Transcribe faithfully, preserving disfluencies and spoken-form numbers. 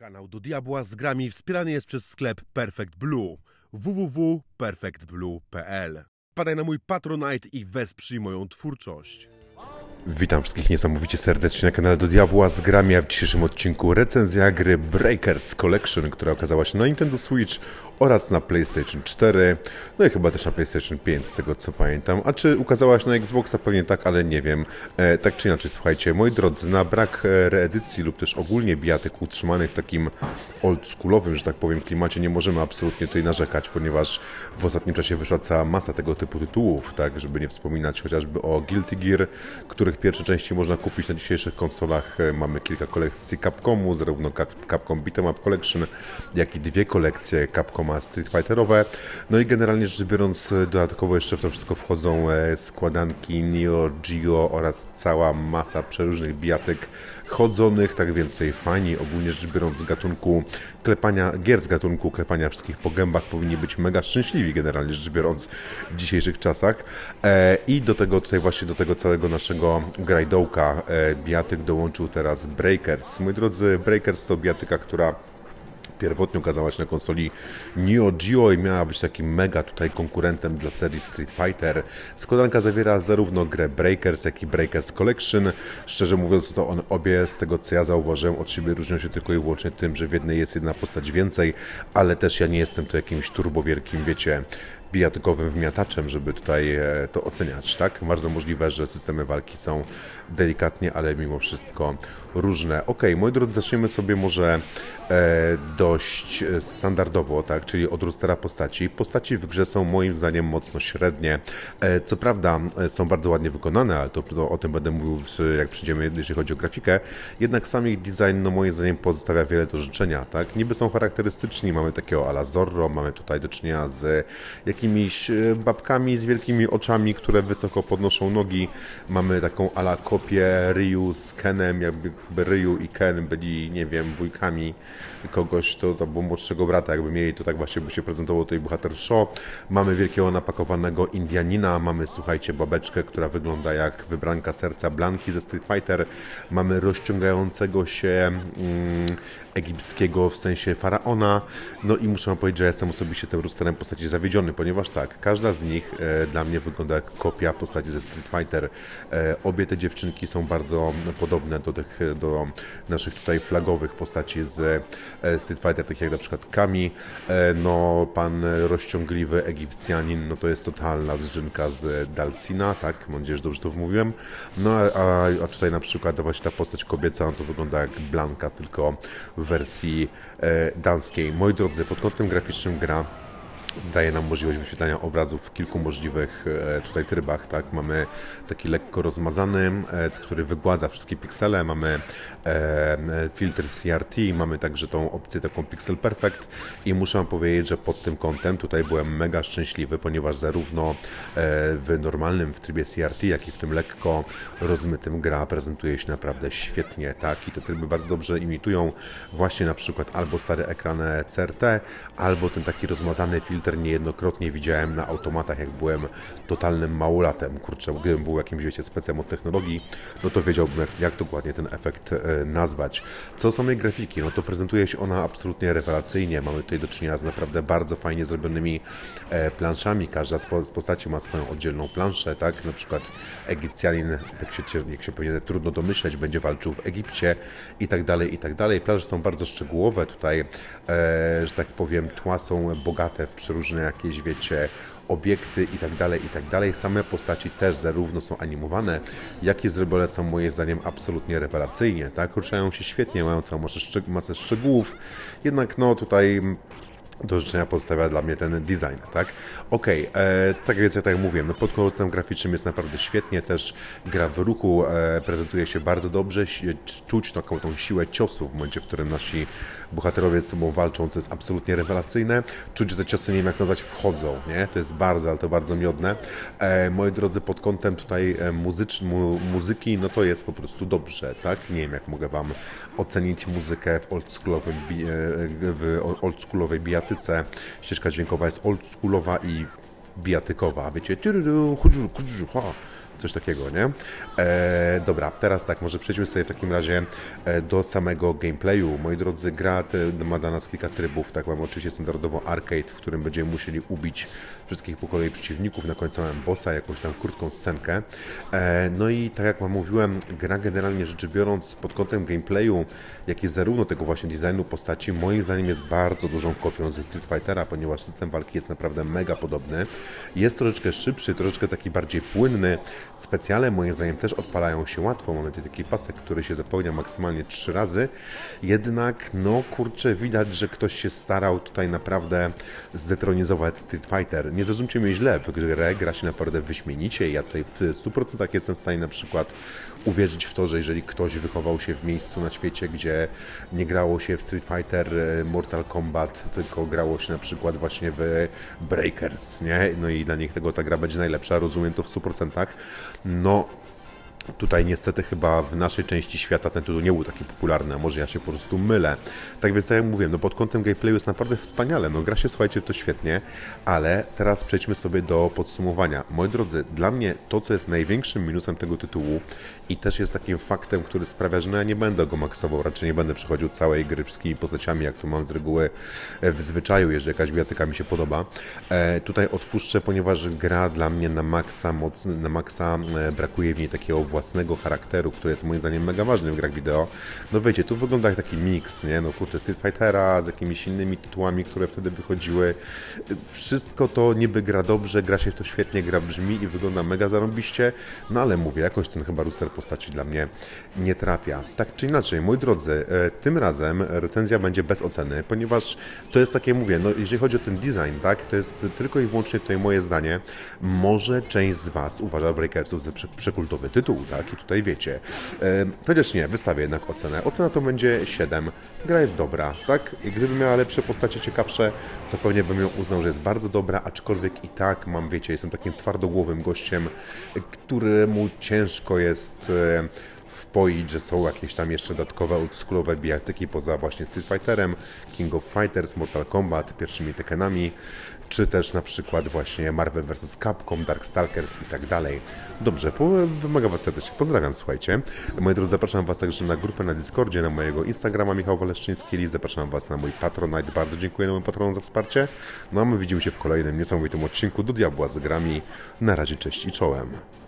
Kanał do diabła z grami wspierany jest przez sklep Perfect Blue w w w kropka perfect blue kropka p l. Wpadaj na mój Patronite i wesprzyj moją twórczość. Witam wszystkich niesamowicie serdecznie na kanale do diabła z grami, a w dzisiejszym odcinku recenzja gry Breakers Collection, która okazała się na Nintendo Switch oraz na PlayStation cztery, no i chyba też na PlayStation pięć, z tego co pamiętam. A czy ukazała się na Xboxa? Pewnie tak, ale nie wiem. E, tak czy inaczej, słuchajcie, moi drodzy, na brak reedycji lub też ogólnie bijatyk utrzymanych w takim oldschoolowym, że tak powiem, klimacie nie możemy absolutnie tutaj narzekać, ponieważ w ostatnim czasie wyszła cała masa tego typu tytułów, tak, żeby nie wspominać chociażby o Guilty Gear, których pierwsze części można kupić na dzisiejszych konsolach. Mamy kilka kolekcji Capcomu, zarówno Capcom Beat'em Up Collection, jak i dwie kolekcje Capcoma Street Fighterowe. No i generalnie rzecz biorąc, dodatkowo jeszcze w to wszystko wchodzą składanki Neo Geo oraz cała masa przeróżnych bijatyk chodzonych, tak więc tutaj fani, ogólnie rzecz biorąc, z gatunku klepania, gier z gatunku klepania wszystkich po gębach powinni być mega szczęśliwi, generalnie rzecz biorąc, w dzisiejszych czasach. E, I do tego tutaj właśnie do tego całego naszego grajdołka e, bijatyk dołączył teraz Breakers. Moi drodzy, Breakers to bijatyka, która pierwotnie ukazała się na konsoli Neo Geo i miała być takim mega tutaj konkurentem dla serii Street Fighter. Składanka zawiera zarówno grę Breakers, jak i Breakers Collection. Szczerze mówiąc, to one obie, z tego co ja zauważyłem, od siebie różnią się tylko i wyłącznie tym, że w jednej jest jedna postać więcej, ale też ja nie jestem tu jakimś turbo wielkim, wiecie, bijatykowym wmiataczem, żeby tutaj to oceniać, tak? Bardzo możliwe, że systemy walki są delikatnie, ale mimo wszystko różne. Ok, moi drodzy, zaczniemy sobie może e, dość standardowo, tak? Czyli od rostera postaci. Postaci w grze są moim zdaniem mocno średnie. E, co prawda są bardzo ładnie wykonane, ale to, to o tym będę mówił, jak przyjdziemy, jeśli chodzi o grafikę. Jednak sam ich design, no moim zdaniem, pozostawia wiele do życzenia, tak? Niby są charakterystyczni, mamy takiego a la Zorro, mamy tutaj do czynienia z jakimiś babkami z wielkimi oczami, które wysoko podnoszą nogi. Mamy taką a la kopię Ryu z Kenem, jakby Ryu i Ken byli, nie wiem, wujkami kogoś, to, to był młodszego brata, jakby mieli, to tak właśnie by się prezentował tutaj bohater show. Mamy wielkiego napakowanego Indianina, mamy, słuchajcie, babeczkę, która wygląda jak wybranka serca Blanki ze Street Fighter. Mamy rozciągającego się mm, egipskiego, w sensie faraona. No i muszę wam powiedzieć, że jestem osobiście tym rosterem postaci zawiedziony, ponieważ tak, każda z nich e, dla mnie wygląda jak kopia postaci ze Street Fighter. E, obie te dziewczynki są bardzo podobne do tych, do naszych tutaj flagowych postaci z e, Street Fighter, takich jak na przykład Kami. E, no, pan rozciągliwy Egipcjanin, no to jest totalna zżynka z Dalsina, tak? Mam nadzieję, że dobrze to wymówiłem. No, a, a tutaj na przykład właśnie ta postać kobieca, no to wygląda jak Blanka, tylko w wersji e, damskiej. Moi drodzy, pod kątem graficznym gra daje nam możliwość wyświetlania obrazów w kilku możliwych e, tutaj trybach, tak? Mamy taki lekko rozmazany, e, który wygładza wszystkie piksele, mamy e, filtr C R T, mamy także tą opcję taką Pixel Perfect i muszę wam powiedzieć, że pod tym kątem tutaj byłem mega szczęśliwy, ponieważ zarówno e, w normalnym w trybie C R T, jak i w tym lekko rozmytym gra prezentuje się naprawdę świetnie, tak? I te tryby bardzo dobrze imitują właśnie na przykład albo stary ekran C R T, albo ten taki rozmazany filtr niejednokrotnie widziałem na automatach, jak byłem totalnym małolatem. Kurczę, gdybym był jakimś, wiecie, specem od technologii, no to wiedziałbym, jak, jak dokładnie ten efekt e, nazwać. Co do samej grafiki, no to prezentuje się ona absolutnie rewelacyjnie. Mamy tutaj do czynienia z naprawdę bardzo fajnie zrobionymi e, planszami. Każda z, po, z postaci ma swoją oddzielną planszę, tak? Na przykład Egipcjanin, jak się, jak się pewnie trudno domyśleć, będzie walczył w Egipcie i tak dalej, i tak dalej. Plansze są bardzo szczegółowe. Tutaj, e, że tak powiem, tła są bogate w przeróżne jakieś, wiecie, obiekty i tak dalej, i tak dalej. Same postaci też zarówno są animowane, jak i zrobione są moim zdaniem absolutnie rewelacyjnie, tak? Ruszają się świetnie, mają całą masę, szczeg masę szczegółów, jednak no tutaj do życzenia pozostawia dla mnie ten design, tak? Okej, okay, tak więc ja tak jak mówiłem, no pod kątem graficznym jest naprawdę świetnie, też gra w ruchu e, prezentuje się bardzo dobrze, czuć taką tą siłę ciosów w momencie, w którym nasi bohaterowie ze sobą walczą, to jest absolutnie rewelacyjne, czuć, że te ciosy, nie wiem jak nazwać, wchodzą, nie? To jest bardzo, ale to bardzo miodne. E, moi drodzy, pod kątem tutaj muzycz, mu, muzyki, no to jest po prostu dobrze, tak? Nie wiem jak mogę wam ocenić muzykę w oldschoolowym, w oldschoolowej bijatyce. Ścieżka dźwiękowa jest oldschoolowa i bijatykowa, wiecie, Coś takiego, nie? E, dobra, teraz tak, może przejdźmy sobie w takim razie e, do samego gameplayu. Moi drodzy, gra te, ma dla nas kilka trybów, tak, mamy oczywiście standardowo arcade, w którym będziemy musieli ubić wszystkich po kolei przeciwników, na końcu mamy bossa, jakąś tam krótką scenkę. E, no i tak jak wam mówiłem, gra generalnie rzecz biorąc pod kątem gameplayu, jak i zarówno tego właśnie designu postaci, moim zdaniem jest bardzo dużą kopią ze Street Fightera, ponieważ system walki jest naprawdę mega podobny. Jest troszeczkę szybszy, troszeczkę taki bardziej płynny. Specjale moim zdaniem też odpalają się łatwo. Mamy tutaj taki pasek, który się zapełnia maksymalnie trzy razy. Jednak, no kurczę, widać, że ktoś się starał tutaj naprawdę zdetronizować Street Fighter. Nie zrozumcie mnie źle, w grę gra się naprawdę wyśmienicie. Ja tutaj w stu procentach jestem w stanie na przykład uwierzyć w to, że jeżeli ktoś wychował się w miejscu na świecie, gdzie nie grało się w Street Fighter, Mortal Kombat, tylko grało się na przykład właśnie w Breakers, nie? No i dla nich tego ta gra będzie najlepsza, rozumiem to w stu procentach. No, tutaj niestety chyba w naszej części świata ten tytuł nie był taki popularny, a może ja się po prostu mylę. Tak więc jak mówię, no pod kątem gameplayu jest naprawdę wspaniale, no gra się, słuchajcie, to świetnie, ale teraz przejdźmy sobie do podsumowania. Moi drodzy, dla mnie to, co jest największym minusem tego tytułu i też jest takim faktem, który sprawia, że no ja nie będę go maksował, raczej nie będę przechodził całej gry wszystkimi postaciami, jak to mam z reguły w zwyczaju, jeżeli jakaś bijatyka mi się podoba. E, tutaj odpuszczę, ponieważ gra dla mnie na maksa, moc, na maksa e, brakuje w niej takiego własnego charakteru, który jest moim zdaniem mega ważny w grach wideo. No wiecie, tu wygląda jak taki miks, nie? No kurczę, Street Fightera z jakimiś innymi tytułami, które wtedy wychodziły. Wszystko to niby gra dobrze, gra się w to świetnie, gra brzmi i wygląda mega zarąbiście, no ale mówię, jakoś ten chyba roster postaci dla mnie nie trafia. Tak czy inaczej, moi drodzy, tym razem recenzja będzie bez oceny, ponieważ to jest takie, mówię, no jeżeli chodzi o ten design, tak, to jest tylko i wyłącznie tutaj moje zdanie. Może część z was uważa Breakersów za przekultowy tytuł, tak, i tutaj wiecie. E, chociaż nie, wystawię jednak ocenę. Ocena to będzie siedem. Gra jest dobra, tak? I gdyby miała lepsze postacie, ciekawsze, to pewnie bym ją uznał, że jest bardzo dobra, aczkolwiek i tak mam, wiecie, jestem takim twardogłowym gościem, któremu ciężko jest e, wpoić, że są jakieś tam jeszcze dodatkowe oldschoolowe bijatyki poza właśnie Street Fighterem, King of Fighters, Mortal Kombat, pierwszymi Tekkenami, czy też na przykład właśnie Marvel versus. Capcom, Darkstalkers i tak dalej. Dobrze, wymagam was serdecznie, pozdrawiam, słuchajcie. Moi drodzy, zapraszam was także na grupę na Discordzie, na mojego Instagrama Michał Waleszczyński, zapraszam was na mój Patronite, bardzo dziękuję nowym patronom za wsparcie. No a my widzimy się w kolejnym niesamowitym odcinku Do Diabła z grami. Na razie, cześć i czołem.